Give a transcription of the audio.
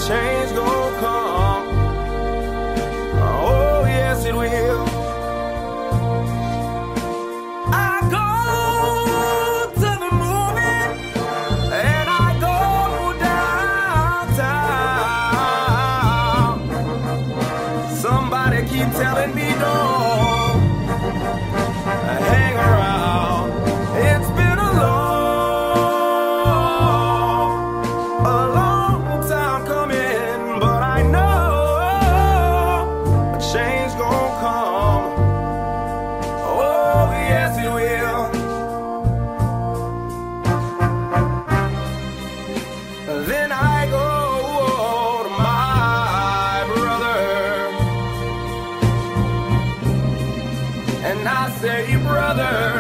change gon' come. Oh, yes, it will. I go to the movie and I go downtown. Somebody keep telling me don't hang around. It's been a long time coming, but I know a change gon' come. Oh, yes, it will. Then I go to my brother and I say, brother,